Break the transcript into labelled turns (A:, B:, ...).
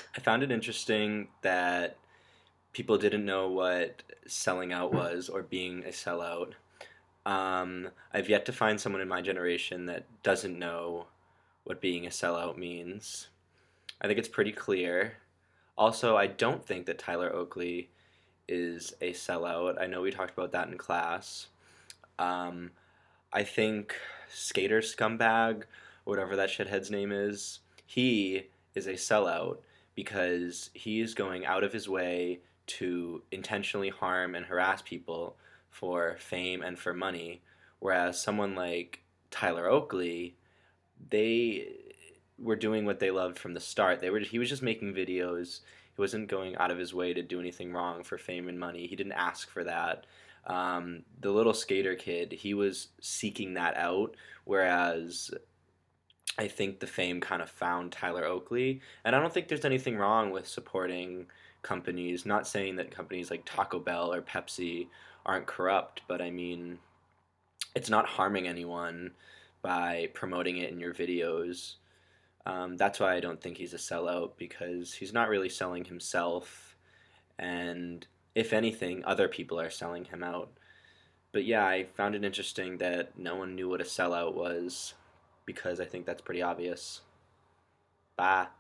A: I found it interesting that people didn't know what selling out was or being a sellout. I've yet to find someone in my generation that doesn't know what being a sellout means. I think it's pretty clear. Also, I don't think that Tyler Oakley is a sellout. I know we talked about that in class. Um, I think Skater Scumbag, whatever that shithead's name is, he is a sellout because he's going out of his way to intentionally harm and harass people for fame and for money. Whereas someone like Tyler Oakley, they were doing what they loved from the start. He was just making videos. He wasn't going out of his way to do anything wrong for fame and money. He didn't ask for that. The little skater kid, he was seeking that out, whereas I think the fame kind of found Tyler Oakley. And I don't think there's anything wrong with supporting companies. Not saying that companies like Taco Bell or Pepsi aren't corrupt, but I mean, it's not harming anyone by promoting it in your videos. That's why I don't think he's a sellout because he's not really selling himself, and if anything, other people are selling him out. But yeah, I found it interesting that no one knew what a sellout was because I think that's pretty obvious. Bye.